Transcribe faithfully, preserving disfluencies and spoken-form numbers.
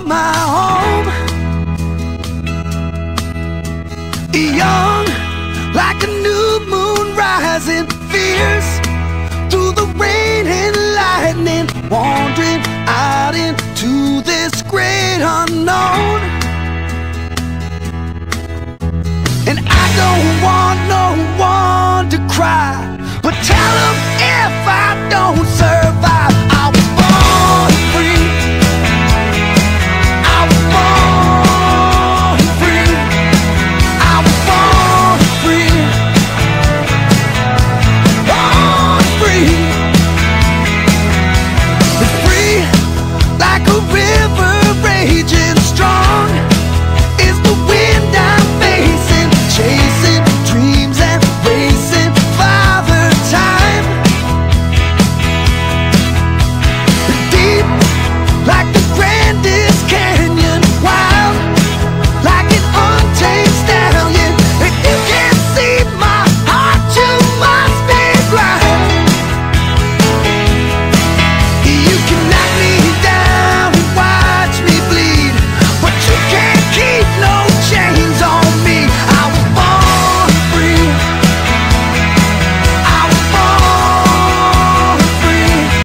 my home. Young, like a new moon rising, fierce through the rain and lightning, wandering out into this great unknown. And I don't want no one to cry, but tell them if I don't survive, I was born free. I was born free. I was born free. Born free. Free like a river